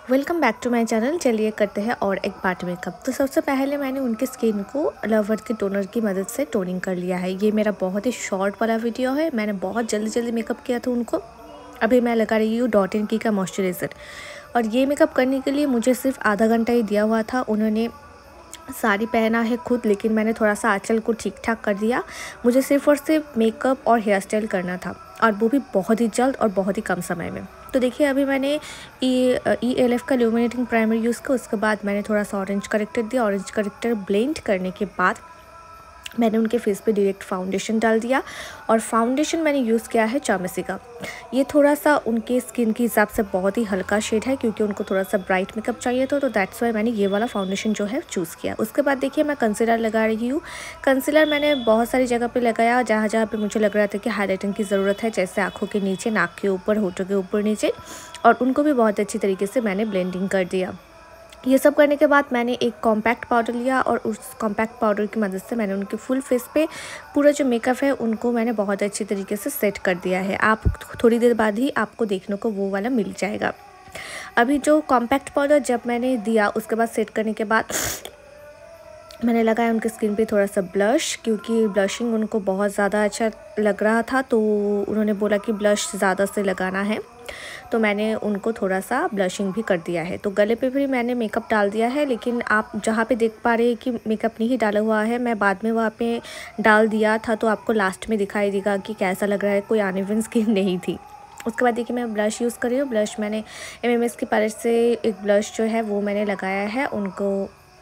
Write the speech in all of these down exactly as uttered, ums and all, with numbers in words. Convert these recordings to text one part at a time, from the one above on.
Welcome back to my channel. चलिए करते हैं और एक पार्ट मेकअप। तो सबसे पहले मैंने उनकी स्किन को लवर के टोनर की मदद से टोनिंग कर लिया है। ये मेरा बहुत ही शॉर्ट वाला वीडियो है, मैंने बहुत जल्दी जल्दी मेकअप किया था उनको। अभी मैं लगा रही हूँ डॉट एंड की का मॉइस्चराइज़र, और ये मेकअप करने के लिए मुझे सिर्फ आधा घंटा ही दिया हुआ था। उन्होंने साड़ी पहना है खुद, लेकिन मैंने थोड़ा सा आंचल को ठीक ठाक कर दिया। मुझे सिर्फ और सिर्फ मेकअप और हेयर स्टाइल करना था, और वो भी बहुत ही जल्द और बहुत ही कम समय में। तो देखिए, अभी मैंने ई ई एल एफ का ल्यूमिनेटिंग प्राइमर यूज़ किया। उसके बाद मैंने थोड़ा सा ऑरेंज करेक्टर दिया। ऑरेंज करेक्टर ब्लेंड करने के बाद मैंने उनके फेस पे डायरेक्ट फाउंडेशन डाल दिया, और फाउंडेशन मैंने यूज़ किया है चामेसी का। ये थोड़ा सा उनके स्किन के हिसाब से बहुत ही हल्का शेड है, क्योंकि उनको थोड़ा सा ब्राइट मेकअप चाहिए था, तो दैट्स वाई मैंने ये वाला फाउंडेशन जो है चूज़ किया। उसके बाद देखिए, मैं कंसीलर लगा रही हूँ। कंसीलर मैंने बहुत सारी जगह पे लगाया, जहाँ जहाँ पे मुझे लग रहा था कि हाईलाइटिंग की ज़रूरत है, जैसे आँखों के नीचे, नाक के ऊपर, होठों के ऊपर नीचे, और उनको भी बहुत अच्छी तरीके से मैंने ब्लेंडिंग कर दिया। ये सब करने के बाद मैंने एक कॉम्पैक्ट पाउडर लिया, और उस कॉम्पैक्ट पाउडर की मदद से मैंने उनके फुल फेस पे पूरा जो मेकअप है उनको मैंने बहुत अच्छी तरीके से सेट कर दिया है। आप थोड़ी देर बाद ही आपको देखने को वो वाला मिल जाएगा। अभी जो कॉम्पैक्ट पाउडर जब मैंने दिया, उसके बाद सेट करने के बाद मैंने लगाया उनकी स्किन पे थोड़ा सा ब्लश, क्योंकि ब्लशिंग उनको बहुत ज़्यादा अच्छा लग रहा था, तो उन्होंने बोला कि ब्लश ज़्यादा से लगाना है, तो मैंने उनको थोड़ा सा ब्लशिंग भी कर दिया है। तो गले पे भी मैंने मेकअप डाल दिया है, लेकिन आप जहाँ पे देख पा रहे हैं कि मेकअप नहीं डाला हुआ है, मैं बाद में वहाँ पे डाल दिया था, तो आपको लास्ट में दिखाई देगा कि कैसा लग रहा है। कोई अनइवन स्किन नहीं थी। उसके बाद देखिए, मैं ब्लश यूज़ कर रही हूँ। ब्लश मैंने एम एम एस की पैलेट से एक ब्लश जो है वो मैंने लगाया है उनको,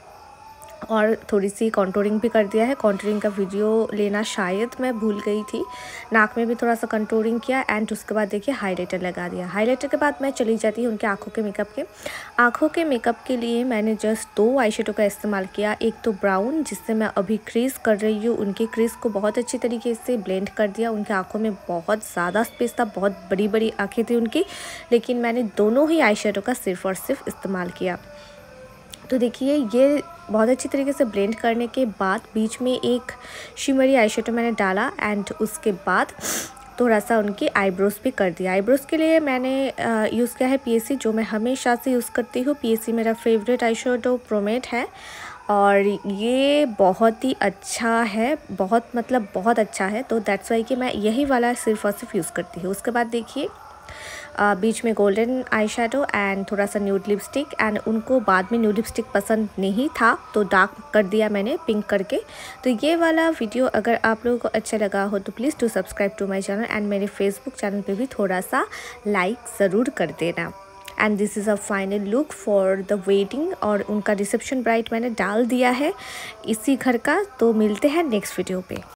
और थोड़ी सी कॉन्टोरिंग भी कर दिया है। कॉन्टोरिंग का वीडियो लेना शायद मैं भूल गई थी। नाक में भी थोड़ा सा कॉन्टोरिंग किया, एंड उसके बाद देखिए हाइलाइटर लगा दिया। हाइलाइटर के बाद मैं चली जाती हूँ उनके आँखों के मेकअप के। आँखों के मेकअप के लिए मैंने जस्ट दो आई शेडो का इस्तेमाल किया। एक तो ब्राउन, जिससे मैं अभी क्रीज कर रही हूँ। उनकी क्रीज को बहुत अच्छी तरीके से ब्लेंड कर दिया। उनकी आँखों में बहुत ज़्यादा स्पेस था, बहुत बड़ी बड़ी आँखें थी उनकी, लेकिन मैंने दोनों ही आई शेडो का सिर्फ और सिर्फ इस्तेमाल किया। तो देखिए, ये बहुत अच्छी तरीके से ब्लेंड करने के बाद बीच में एक शिमरी आई शेडो मैंने डाला, एंड उसके बाद थोड़ा सा उनकी आईब्रोज भी कर दिया। आईब्रोज के लिए मैंने यूज़ किया है पी एस सी, जो मैं हमेशा से यूज़ करती हूँ। पी एस सी मेरा फेवरेट आई शेडो प्रोमेट है, और ये बहुत ही अच्छा है, बहुत मतलब बहुत अच्छा है, तो दैट्स वाई कि मैं यही वाला सिर्फ और सिर्फ यूज़ करती हूँ। उसके बाद देखिए, Uh, बीच में गोल्डन आई शेडो एंड थोड़ा सा न्यूड लिपस्टिक, एंड उनको बाद में न्यूड लिपस्टिक पसंद नहीं था, तो डार्क कर दिया मैंने पिंक करके। तो ये वाला वीडियो अगर आप लोगों को अच्छा लगा हो तो please to subscribe to my channel, and मेरे फेसबुक चैनल पे भी थोड़ा सा लाइक ज़रूर कर देना। And this is a final look for the wedding, और उनका रिसेप्शन ब्राइट मैंने डाल दिया है इसी घर का। तो मिलते हैं नेक्स्ट वीडियो पे।